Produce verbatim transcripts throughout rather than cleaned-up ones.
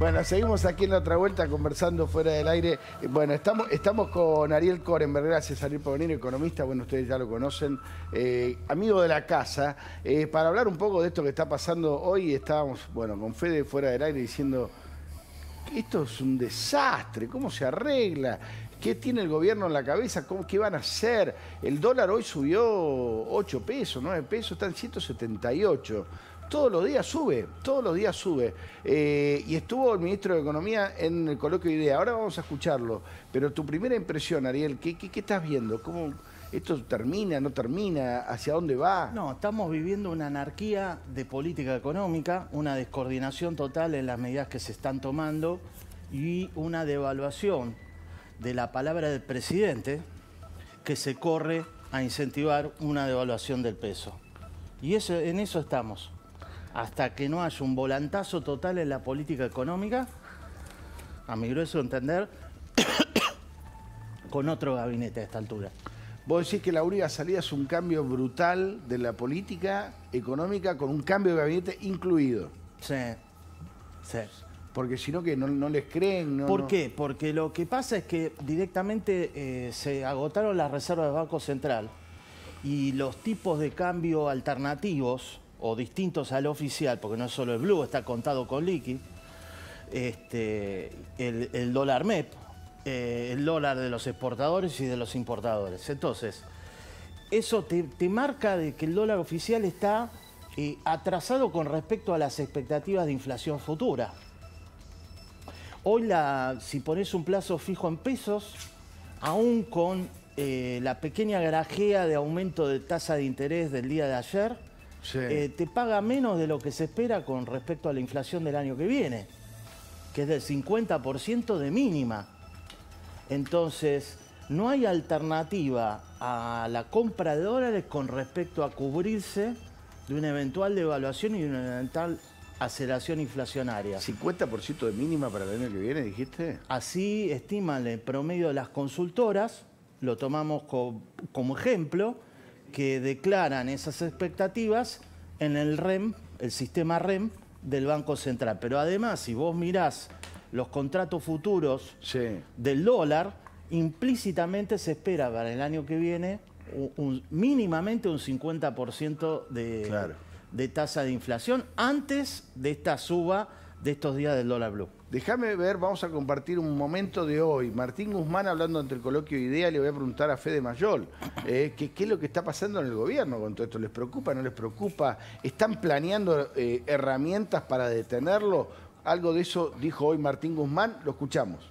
Bueno, seguimos aquí en la otra vuelta conversando fuera del aire. Bueno, estamos, estamos con Ariel Korenberg, gracias Ariel por venir, economista, bueno, ustedes ya lo conocen, eh, amigo de la casa, eh, para hablar un poco de esto que está pasando hoy. Estábamos, bueno, con Fede fuera del aire diciendo, esto es un desastre, ¿cómo se arregla? ¿Qué tiene el gobierno en la cabeza? ¿Cómo, ¿Qué van a hacer? El dólar hoy subió ocho pesos, nueve pesos, está en ciento setenta y ocho. Todos los días sube, todos los días sube. Eh, y estuvo el ministro de Economía en el coloquio de IDEA. Ahora vamos a escucharlo. Pero tu primera impresión, Ariel, ¿qué, qué, qué estás viendo? ¿Cómo esto termina, no termina? ¿Hacia dónde va? No, estamos viviendo una anarquía de política económica, una descoordinación total en las medidas que se están tomando y una devaluación de la palabra del presidente que se corre a incentivar una devaluación del peso. Y eso, en eso estamos. Hasta que no haya un volantazo total en la política económica, a mi grueso entender, con otro gabinete a esta altura. Vos decís que la única salida es un cambio brutal de la política económica con un cambio de gabinete incluido. Sí, sí. Porque si no, que no, no les creen. No, ¿Por no... qué? Porque lo que pasa es que directamente eh, se agotaron las reservas del Banco Central y los tipos de cambio alternativos o distintos al oficial, porque no es solo el blue, está contado con liqui, este, el, el dólar M E P, eh, el dólar de los exportadores y de los importadores. Entonces, eso te, te marca de que el dólar oficial está eh, atrasado con respecto a las expectativas de inflación futura. Hoy, la, si pones un plazo fijo en pesos, aún con eh, la pequeña grajea de aumento de tasa de interés del día de ayer, sí. eh, te paga menos de lo que se espera con respecto a la inflación del año que viene, que es del cincuenta por ciento de mínima. Entonces, no hay alternativa a la compra de dólares con respecto a cubrirse de una eventual devaluación y de una eventual aceleración inflacionaria. ¿cincuenta por ciento de mínima para el año que viene, dijiste? Así estiman el promedio de las consultoras, lo tomamos co como ejemplo, que declaran esas expectativas en el R E M, el sistema R E M del Banco Central. Pero además, si vos mirás los contratos futuros sí. del dólar, implícitamente se espera para el año que viene un, un, mínimamente un cincuenta por ciento de... Claro. de tasa de inflación antes de esta suba de estos días del dólar blue. Déjame ver, vamos a compartir un momento de hoy. Martín Guzmán hablando ante el coloquio de IDEA, le voy a preguntar a Fede Mayol, eh, ¿qué, ¿qué es lo que está pasando en el gobierno con todo esto? ¿Les preocupa, no les preocupa? ¿Están planeando eh, herramientas para detenerlo? Algo de eso dijo hoy Martín Guzmán, lo escuchamos.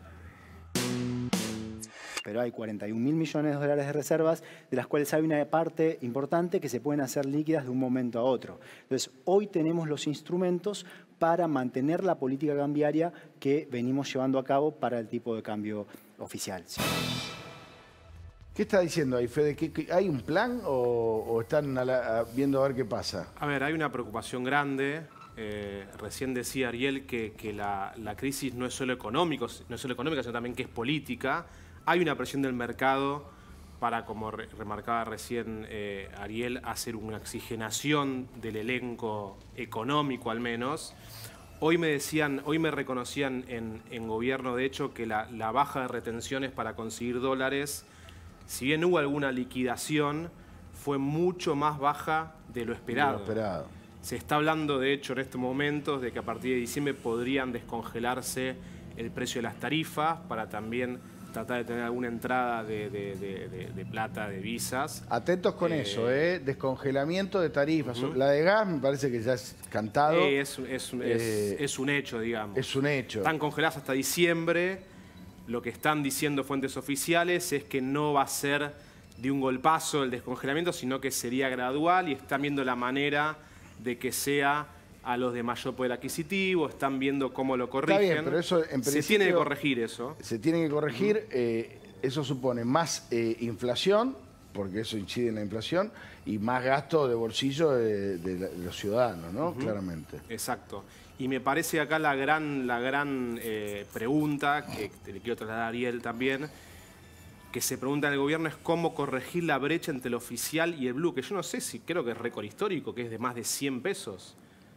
Pero hay cuarenta y un mil millones de dólares de reservas, de las cuales hay una parte importante que se pueden hacer líquidas de un momento a otro. Entonces, hoy tenemos los instrumentos para mantener la política cambiaria que venimos llevando a cabo para el tipo de cambio oficial. ¿Qué está diciendo ahí, Fede? ¿Qué, qué, ¿Hay un plan o, o están a la, a, viendo a ver qué pasa? A ver, hay una preocupación grande. Eh, recién decía Ariel que, que la, la crisis no es solo económico, no es solo económica, sino también que es política. Hay una presión del mercado para, como re remarcaba recién eh, Ariel, hacer una oxigenación del elenco económico al menos. Hoy me decían, hoy me reconocían en, en gobierno, de hecho, que la, la baja de retenciones para conseguir dólares, si bien hubo alguna liquidación, fue mucho más baja de lo esperado. De lo esperado. Se está hablando, de hecho, en estos momentos de que a partir de diciembre podrían descongelarse el precio de las tarifas para también tratar de tener alguna entrada de, de, de, de, de plata, de visas. Atentos con eh, eso, ¿eh? Descongelamiento de tarifas. Uh-huh. La de gas me parece que ya es cantado. Eh, es, es, eh, es, es un hecho, digamos. Es un hecho. Están congeladas hasta diciembre. Lo que están diciendo fuentes oficiales es que no va a ser de un golpazo el descongelamiento, sino que sería gradual y están viendo la manera de que sea a los de mayor poder adquisitivo, están viendo cómo lo corrigen. Está bien, pero eso en se tiene que corregir eso. Se tiene que corregir, uh-huh. eh, eso supone más eh, inflación, porque eso incide en la inflación, y más gasto de bolsillo de, de, de los ciudadanos, ¿no? Uh-huh. Claramente. Exacto. Y me parece acá la gran, la gran eh, pregunta, que le quiero trasladar a Ariel también, que se pregunta en el gobierno es cómo corregir la brecha entre el oficial y el blue, que yo no sé si creo que es récord histórico, que es de más de cien pesos.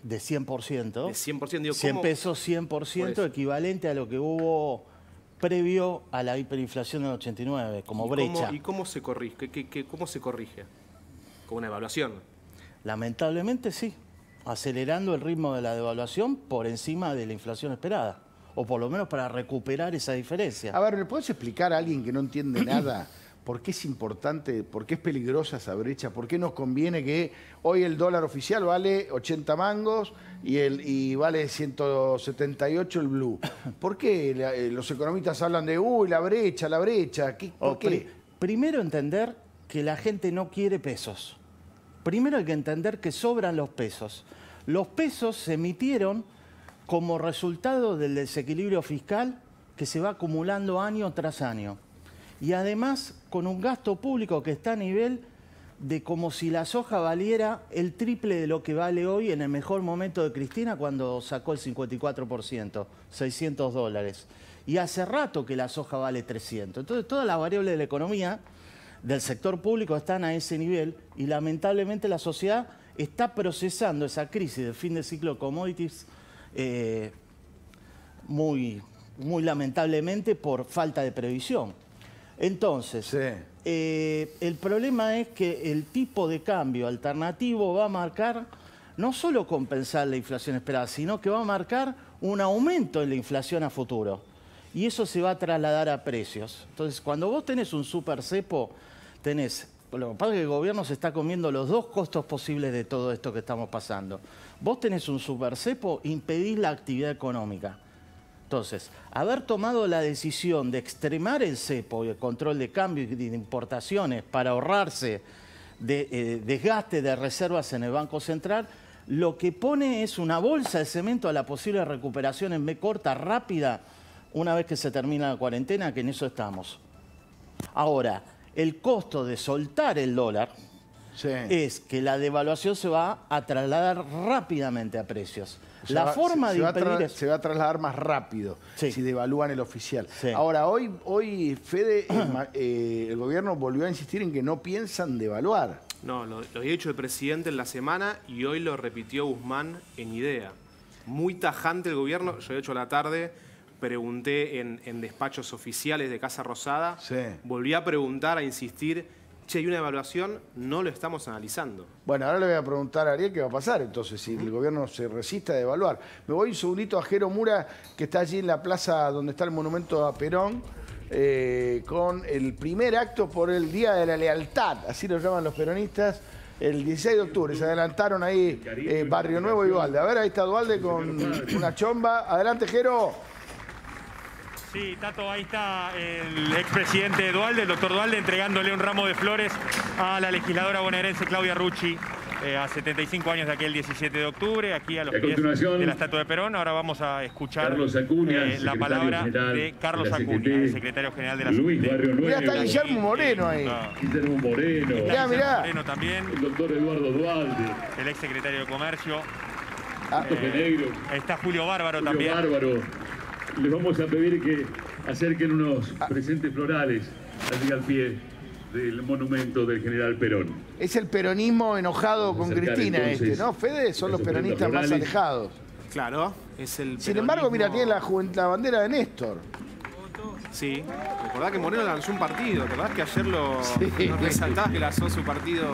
De cien por ciento. De cien por ciento. Digo, cien ¿cómo? pesos, cien por ciento, equivalente a lo que hubo previo a la hiperinflación del ochenta y nueve, como ¿Y brecha. Cómo, ¿Y cómo se corrige? ¿Qué, qué, qué, ¿Cómo se corrige? ¿Con una evaluación? Lamentablemente sí, acelerando el ritmo de la devaluación por encima de la inflación esperada, o por lo menos para recuperar esa diferencia. A ver, ¿le puedes explicar a alguien que no entiende nada por qué es importante, por qué es peligrosa esa brecha? ¿Por qué nos conviene que hoy el dólar oficial vale ochenta mangos y, el, y vale ciento setenta y ocho el blue? ¿Por qué la, eh, los economistas hablan de, uy, la brecha, la brecha? ¿Qué, ¿Por O qué? pri- primero entender que la gente no quiere pesos. Primero hay que entender que sobran los pesos. Los pesos se emitieron como resultado del desequilibrio fiscal que se va acumulando año tras año. Y además con un gasto público que está a nivel de como si la soja valiera el triple de lo que vale hoy en el mejor momento de Cristina cuando sacó el cincuenta y cuatro por ciento, seiscientos dólares. Y hace rato que la soja vale trescientos. Entonces todas las variables de la economía del sector público están a ese nivel y lamentablemente la sociedad está procesando esa crisis de fin de ciclo de commodities eh, muy, muy lamentablemente por falta de previsión. Entonces, Sí. eh, el problema es que el tipo de cambio alternativo va a marcar no solo compensar la inflación esperada, sino que va a marcar un aumento en la inflación a futuro. Y eso se va a trasladar a precios. Entonces, cuando vos tenés un super cepo, tenés... Lo que pasa es que el gobierno se está comiendo los dos costos posibles de todo esto que estamos pasando. Vos tenés un super cepo, impedís la actividad económica. Entonces, haber tomado la decisión de extremar el cepo y el control de cambio y de importaciones para ahorrarse de eh, desgaste de reservas en el Banco Central, lo que pone es una bolsa de cemento a la posible recuperación en B corta, rápida, una vez que se termina la cuarentena, que en eso estamos. Ahora, el costo de soltar el dólar Sí. es que la devaluación se va a trasladar rápidamente a precios. O sea, La va- forma se, de se va a impedir tra- eso- se va a trasladar más rápido Sí. si devalúan el oficial. Sí. Ahora, hoy, hoy Fede, eh, ma- eh, el gobierno volvió a insistir en que no piensan devaluar. No, lo, lo había dicho el presidente en la semana y hoy lo repitió Guzmán en Idea. Muy tajante el gobierno. Yo, de hecho, a la tarde pregunté en, en despachos oficiales de Casa Rosada. Sí. Volví a preguntar, a insistir. Che, hay una evaluación, no lo estamos analizando. Bueno, ahora le voy a preguntar a Ariel qué va a pasar entonces, si el gobierno se resiste a devaluar. Me voy un segundito a Jero Mura, que está allí en la plaza donde está el monumento a Perón, eh, con el primer acto por el Día de la Lealtad, así lo llaman los peronistas, el dieciséis de octubre. Se adelantaron ahí eh, Barrio Nuevo y Dualde. A ver, ahí está Dualde con una chomba. Adelante, Jero. Sí, Tato, ahí está el expresidente Dualde, el doctor Dualde, entregándole un ramo de flores a la legisladora bonaerense Claudia Rucci eh, a setenta y cinco años de aquel diecisiete de octubre, aquí a los A pies continuación, de la estatua de Perón. Ahora vamos a escuchar Carlos Acuña, eh, la secretario palabra general de Carlos de la Acuña, C G T, el secretario general de la Luis C G T. Barrio Mirá, está Nuevo, Guillermo Moreno ahí. Ah, Guillermo Moreno, Mirá, mirá. Moreno también, el doctor Eduardo Dualde, el exsecretario de Comercio. Tope Negro, Está Julio Bárbaro Julio también. Bárbaro. Les vamos a pedir que acerquen unos presentes florales allí al pie del monumento del general Perón. Es el peronismo enojado Vamos a con acercar, Cristina entonces, este, ¿no, Fede? Son los las ofrendas peronistas más florales. alejados. Claro, es el Sin embargo, mira, peronismo- tiene la, juvent- la bandera de Néstor. Sí, recordá que Moreno lanzó un partido. ¿Te acordás que ayer lo, Sí. lo resaltabas que lanzó su partido?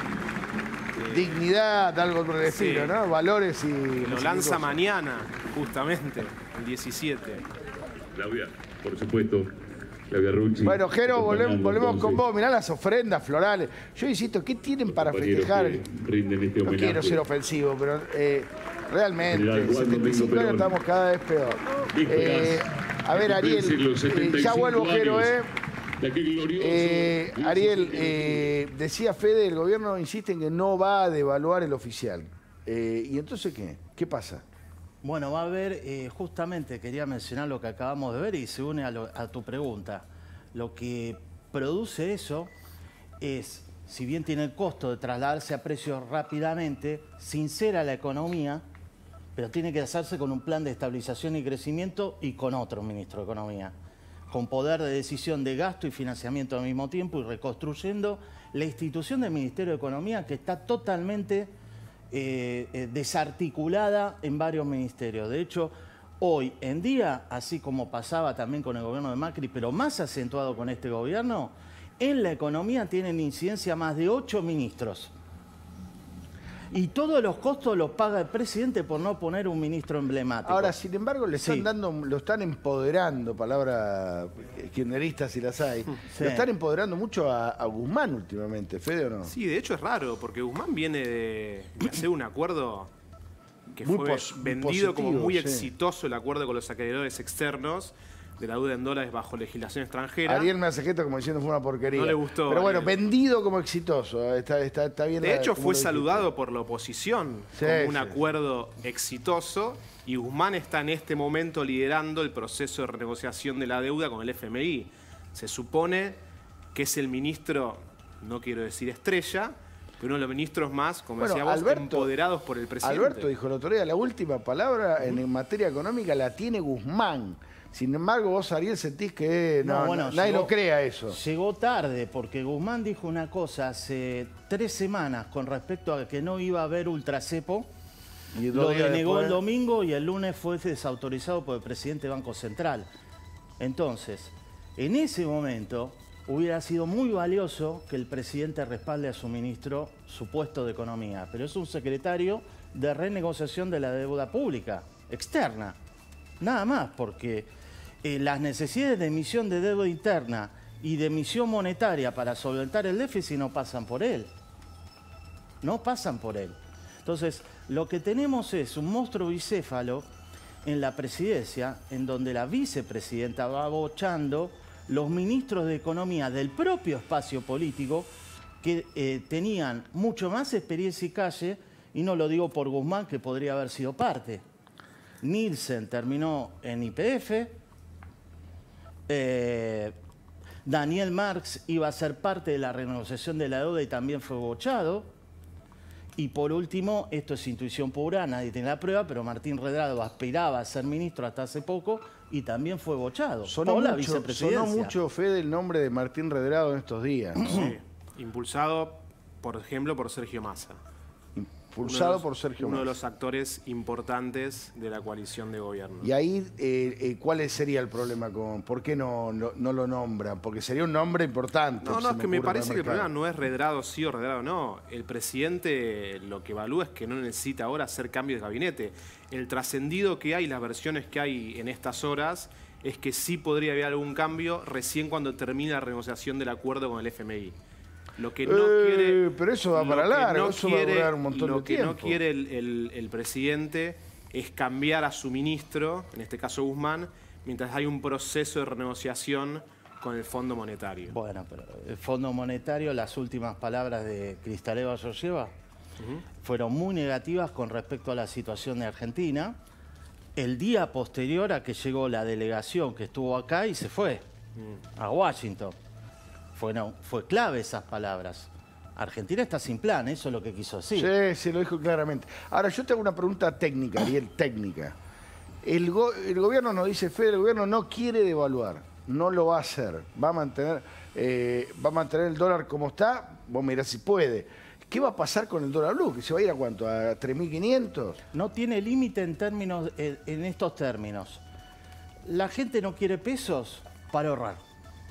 Dignidad, algo por el Sí. estilo, ¿no? Valores y... no Lo sé qué lanza cosa. mañana, justamente, el diecisiete. Claudia, por supuesto, Claudia Rucci. Bueno, Jero, volvemos, acompañando, volvemos con entonces, vos. Mirá las ofrendas florales. Yo insisto, ¿qué tienen para compañeros festejar? que rinden este No homenaje. quiero ser ofensivo, pero eh, realmente, General Juan setenta y cinco Domingo años Perón. estamos cada vez peor. Vísperas Eh, a ver, de Ariel, cumplirse los setenta eh, y ya cinco vuelvo, Jero, años ¿eh? de aquel glorioso Eh, diecisiete Ariel, de eh, decía Fede, el gobierno insiste en que no va a devaluar el oficial. Eh, ¿Y entonces qué? ¿Qué pasa? Bueno, va a haber, eh, justamente quería mencionar lo que acabamos de ver y se une a, lo- a tu pregunta. Lo que produce eso es, si bien tiene el costo de trasladarse a precios rápidamente, sincera la economía, pero tiene que hacerse con un plan de estabilización y crecimiento y con otro ministro de Economía, con poder de decisión de gasto y financiamiento al mismo tiempo y reconstruyendo la institución del Ministerio de Economía que está totalmente eh, eh, desarticulada en varios ministerios. De hecho, hoy en día, así como pasaba también con el gobierno de Macri, pero más acentuado con este gobierno, en la economía tienen incidencia más de ocho ministros. Y todos los costos los paga el presidente por no poner un ministro emblemático. Ahora, sin embargo, le están Sí. dando, lo están empoderando, palabra kirchnerista si las hay, Sí. lo están empoderando mucho a, a Guzmán últimamente, ¿Fede o no? Sí, de hecho es raro, porque Guzmán viene de, de hacer un acuerdo que Muy fue pos- muy vendido como positivo, muy sí. exitoso, el acuerdo con los acreedores externos de la deuda en dólares bajo legislación extranjera. Ariel me hace gesto como diciendo fue una porquería. No le gustó, Pero bueno, Ariel. vendido como exitoso. Está, está, está bien. De la- hecho, como fue lo dijiste. saludado por la oposición Sí, como un sí. acuerdo exitoso y Guzmán está en este momento liderando el proceso de renegociación de la deuda con el F M I. Se supone que es el ministro, no quiero decir estrella, pero uno de los ministros más, como Bueno, decía vos, Alberto- empoderados por el presidente. Alberto dijo el otro día, la última palabra en, en materia económica la tiene Guzmán. Sin embargo, vos, Ariel, sentís que no, No, bueno, no- nadie llegó- lo crea eso. Llegó tarde, porque Guzmán dijo una cosa hace tres semanas con respecto a que no iba a haber ultracepo. Y dos Lo días denegó después- el domingo y el lunes fue desautorizado por el presidente del Banco Central. Entonces, en ese momento hubiera sido muy valioso que el presidente respalde a su ministro su puesto de Economía, pero es un secretario de renegociación de la deuda pública externa. Nada más, porque eh, las necesidades de emisión de deuda interna y de emisión monetaria para solventar el déficit no pasan por él. No pasan por él. Entonces, lo que tenemos es un monstruo bicéfalo en la presidencia, en donde la vicepresidenta va abochando los ministros de Economía del propio espacio político que eh, tenían mucho más experiencia y calle, y no lo digo por Guzmán, que podría haber sido parte. Nielsen terminó en Y P F, eh, Daniel Marx iba a ser parte de la renegociación de la deuda y también fue bochado. Y por último, esto es intuición pura, nadie tiene la prueba, pero Martín Redrado aspiraba a ser ministro hasta hace poco y también fue bochado Sonó por la mucho, vicepresidencia. sonó mucho, Fede, el nombre de Martín Redrado en estos días. ¿no? Sí, impulsado, por ejemplo, por Sergio Massa. Impulsado Uno de los- por Sergio Uno de Massa. los actores importantes de la coalición de gobierno. Y ahí, eh, eh, ¿cuál sería el problema con...? ¿Por qué no, no, no lo nombran? Porque sería un nombre importante. No, se no, es que me ocurre parece para que el mercado. problema no es Redrado sí o Redrado no. El presidente lo que evalúa es que no necesita ahora hacer cambios de gabinete. El trascendido que hay, las versiones que hay en estas horas, es que sí podría haber algún cambio recién cuando termine la renegociación del acuerdo con el F M I. Lo que no Eh, quiere. pero eso va lo para que largo, no eso va a quiere- durar un montón Lo de que no tiempo. quiere el, el- el presidente es cambiar a su ministro, en este caso Guzmán, mientras hay un proceso de renegociación con el Fondo Monetario. Bueno, pero el Fondo Monetario, las últimas palabras de Cristaleva Georgieva fueron muy negativas con respecto a la situación de Argentina. El día posterior a que llegó la delegación que estuvo acá y se fue a Washington. Fueron, fue clave esas palabras. Argentina está sin plan, eso es lo que quiso decir. Sí, sí, lo dijo claramente. Ahora, yo te hago una pregunta técnica, Ariel, técnica. El, go- el gobierno nos dice, Fede, el gobierno no quiere devaluar, no lo va a hacer. Va a mantener, eh, va a mantener el dólar como está, vos mirás si puede. ¿Qué va a pasar con el dólar blue? ¿Que se va a ir a cuánto? ¿A tres mil quinientos? No tiene límite en términos, en, en estos términos. La gente no quiere pesos para ahorrar.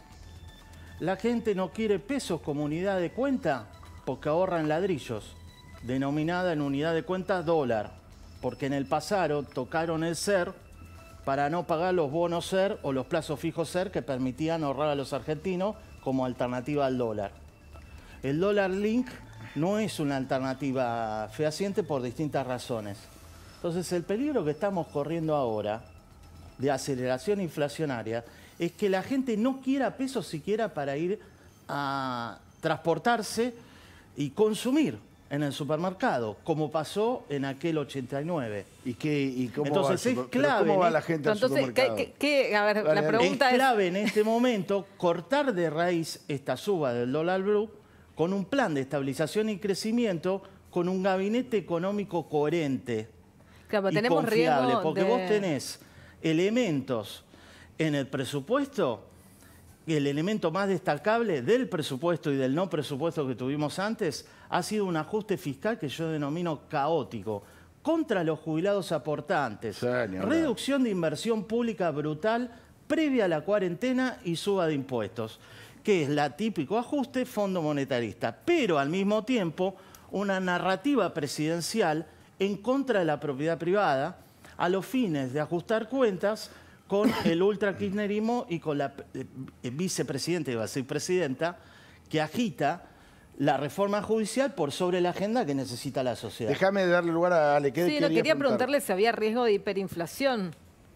La gente no quiere pesos como unidad de cuenta porque ahorran ladrillos, denominada en unidad de cuenta dólar, porque en el pasado tocaron el SER para no pagar los bonos SER o los plazos fijos SER que permitían ahorrar a los argentinos como alternativa al dólar. El dólar link no es una alternativa fehaciente por distintas razones. Entonces, el peligro que estamos corriendo ahora de aceleración inflacionaria es que la gente no quiera pesos siquiera para ir a transportarse y consumir en el supermercado, como pasó en aquel ochenta y nueve. ¿Y, qué, y cómo, Entonces, va, al es super- pero clave, ¿cómo va ¿eh? la gente al Entonces, supermercado? ¿qué, qué- qué? A ver, Dale, la dale. pregunta Es es... clave en este momento cortar de raíz esta suba del dólar blue con un plan de estabilización y crecimiento con un gabinete económico coherente Claro, y tenemos confiable, riesgo porque de... vos tenés elementos en el presupuesto el elemento más destacable del presupuesto y del no presupuesto que tuvimos antes ha sido un ajuste fiscal que yo denomino caótico, contra los jubilados aportantes, Señora. reducción de inversión pública brutal previa a la cuarentena y suba de impuestos, que es la típico ajuste fondo monetarista, pero al mismo tiempo una narrativa presidencial en contra de la propiedad privada a los fines de ajustar cuentas con el ultra-kirchnerismo y con la eh, vicepresidenta, iba a decir presidenta, que agita la reforma judicial por sobre la agenda que necesita la sociedad. Déjame darle lugar a Ale. ¿Qué Sí, no, quería quería preguntar? preguntarle si había riesgo de hiperinflación.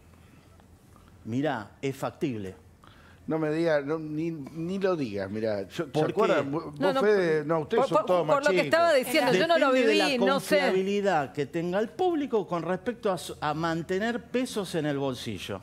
Mirá, es factible. No me diga, no, ni, ni lo digas, mira. ¿Se ¿Por acuerdan? qué? Vos, No, no, Fede, no, ustedes por, son por- todos más por lo que chicos. estaba diciendo, yo no lo Depende de viví, la no sé. confiabilidad que tenga el público con respecto a, su- a mantener pesos en el bolsillo.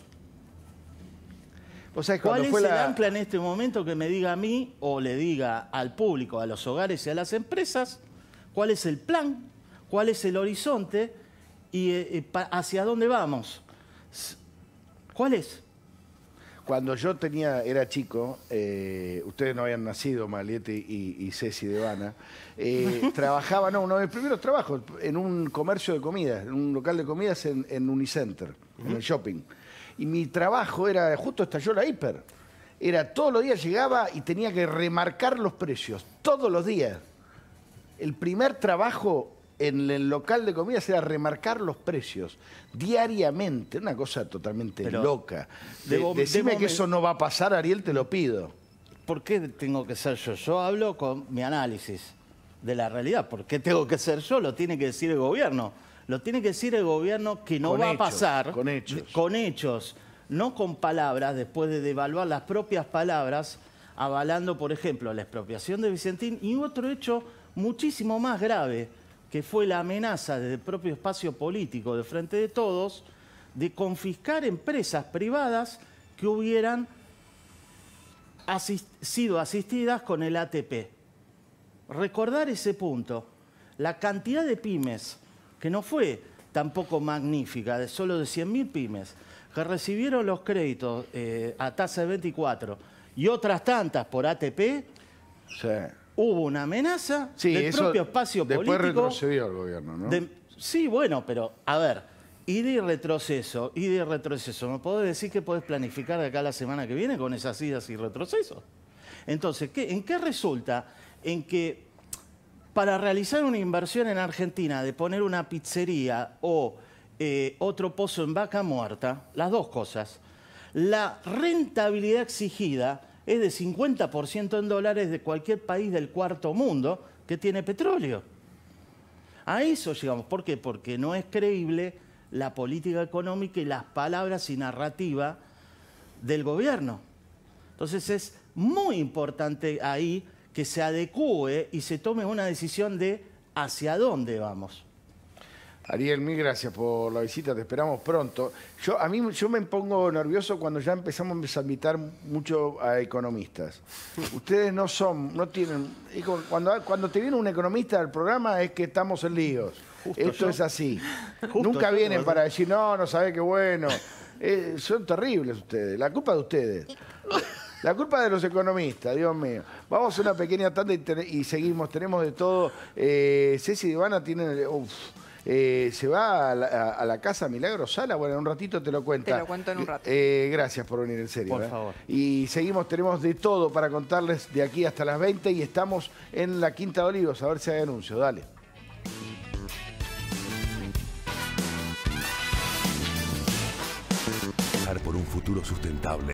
O sea, ¿Cuál cuando es fue el la... ancla en este momento que me diga a mí o le diga al público, a los hogares y a las empresas, cuál es el plan, cuál es el horizonte y eh, eh, pa- hacia dónde vamos? S- ¿Cuál es? Cuando yo tenía, era chico, eh, ustedes no habían nacido, Maliete y, y Ceci de Vana, eh, trabajaba, no, uno de mis primeros trabajos, en un comercio de comidas, en un local de comidas en, en Unicenter, en el shopping. Y mi trabajo era, justo estalló la hiper, era todos los días llegaba y tenía que remarcar los precios, todos los días. El primer trabajo en el local de comidas era remarcar los precios diariamente, una cosa totalmente Pero loca. De- debo- decime debo que men- eso no va a pasar, Ariel, te lo pido. ¿Por qué tengo que ser yo? Yo hablo con mi análisis de la realidad. ¿Por qué tengo que ser yo? Lo tiene que decir el gobierno. Lo tiene que decir el gobierno que no Con va hechos, a pasar. con hechos. Con hechos, no con palabras, después de devaluar las propias palabras, avalando, por ejemplo, la expropiación de Vicentín y otro hecho muchísimo más grave, que fue la amenaza desde el propio espacio político de Frente de Todos de confiscar empresas privadas que hubieran asis- sido asistidas con el A T P. Recordar ese punto. La cantidad de pymes, que no fue tampoco magnífica, de solo de cien mil pymes, que recibieron los créditos eh, a tasa de veinticuatro y otras tantas por A T P, Sí, hubo una amenaza sí, del eso propio espacio después político. retrocedió el gobierno, ¿no? de- sí, bueno, pero a ver, ida y retroceso, ida y retroceso. ¿Me podés decir que podés planificar de acá a la semana que viene con esas idas y retrocesos? Entonces, ¿qué, ¿en qué resulta? En que para realizar una inversión en Argentina de poner una pizzería o eh, otro pozo en Vaca Muerta, las dos cosas, la rentabilidad exigida es de cincuenta por ciento en dólares de cualquier país del cuarto mundo que tiene petróleo. A eso llegamos. ¿Por qué? Porque no es creíble la política económica y las palabras y narrativa del gobierno. Entonces es muy importante ahí que se adecúe y se tome una decisión de hacia dónde vamos. Ariel, mil gracias por la visita, te esperamos pronto. Yo, a mí, yo me pongo nervioso cuando ya empezamos a invitar mucho a economistas. Ustedes no son, no tienen... y cu- Cuando, cuando te viene un economista al programa es que estamos en líos. Justo Esto yo. es así. Justo Nunca yo, vienen ¿verdad? para decir, no, no sabe qué bueno. Eh, son terribles ustedes. La culpa de ustedes. La culpa de los economistas, Dios mío. Vamos a hacer una pequeña tanda y, te- y seguimos. Tenemos de todo. Eh, Ceci de Ivana tiene... uf, eh, se va a la, a- a la casa Milagro Sala. Bueno, en un ratito te lo cuenta. Te lo cuento en un rato. Eh, gracias por venir, en serio. Por ¿eh? favor. Y seguimos, tenemos de todo para contarles de aquí hasta las veinte y estamos en la Quinta de Olivos. A ver si hay anuncio. Dale. Por un futuro sustentable.